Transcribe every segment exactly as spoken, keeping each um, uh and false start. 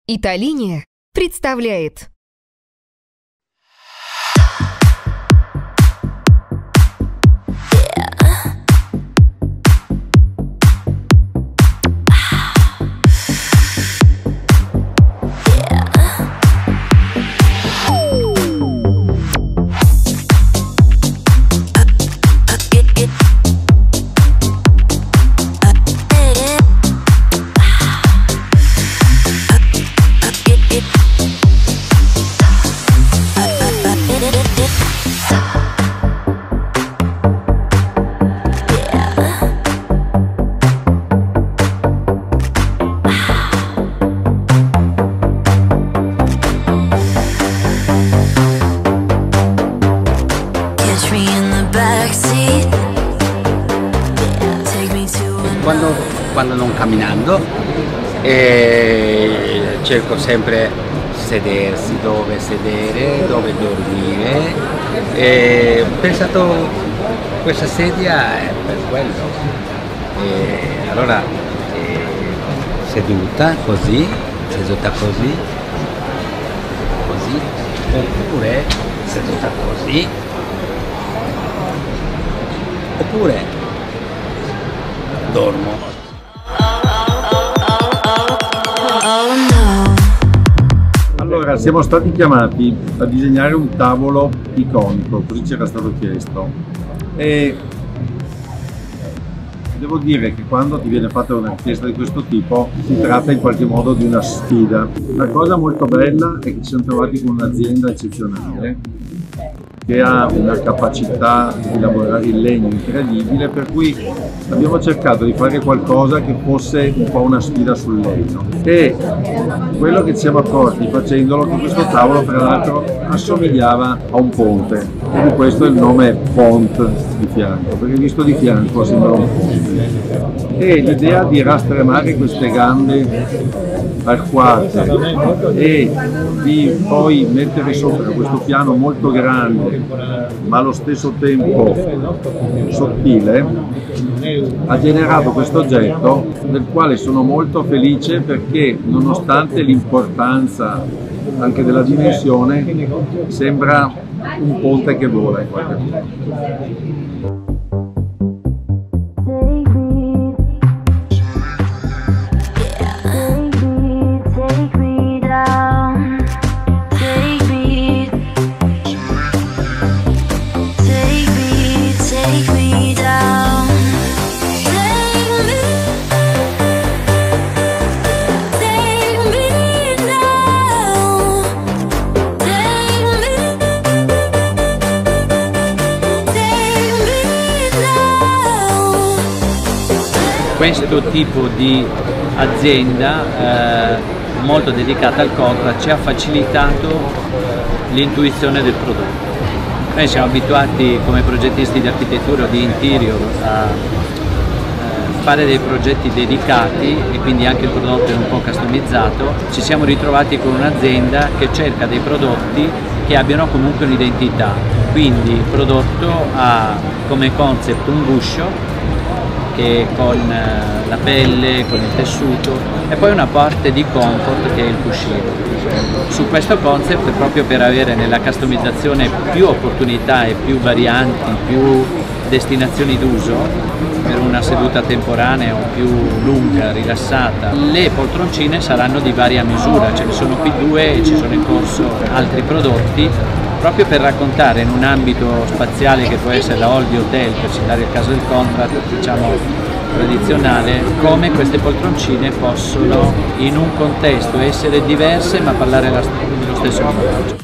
Италиния представляет. Quando, quando non camminando eh, cerco sempre sedersi, dove sedere, dove dormire. E ho pensato questa sedia è per quello. E allora eh, seduta così, seduta così, così, oppure seduta così, oppure dormo. Allora, siamo stati chiamati a disegnare un tavolo iconico, così ci era stato chiesto. E devo dire che quando ti viene fatta una richiesta di questo tipo si tratta in qualche modo di una sfida. La cosa molto bella è che ci siamo trovati con un'azienda eccezionale che ha una capacità di lavorare in legno incredibile, per cui abbiamo cercato di fare qualcosa che fosse un po' una sfida sul legno. E quello che ci siamo accorti facendolo, che questo tavolo tra l'altro assomigliava a un ponte, e di questo il nome è Pont di fianco, perché visto di fianco sembra un ponte. E l'idea di rastremare queste gambe arcuate e di poi mettere sopra questo piano molto grande ma allo stesso tempo sottile ha generato questo oggetto del quale sono molto felice, perché nonostante l'importanza anche della dimensione sembra un ponte che vola in qualche modo. Questo tipo di azienda eh, molto dedicata al contrast ci ha facilitato l'intuizione del prodotto. Noi siamo abituati come progettisti di architettura o di interior a eh, fare dei progetti dedicati e quindi anche il prodotto è un po' customizzato. Ci siamo ritrovati con un'azienda che cerca dei prodotti che abbiano comunque un'identità, quindi il prodotto ha come concept un guscio che con la pelle, con il tessuto, e poi una parte di comfort che è il cuscino. Su questo concept, proprio per avere nella customizzazione più opportunità e più varianti, più destinazioni d'uso, per una seduta temporanea o più lunga, rilassata, le poltroncine saranno di varia misura, ce ne sono qui due e ci sono in corso altri prodotti, proprio per raccontare in un ambito spaziale che può essere la hall di hotel, per citare il caso del contrast, diciamo tradizionale, come queste poltroncine possono in un contesto essere diverse ma parlare lo stesso linguaggio.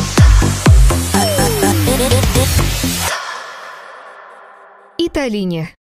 Италиния.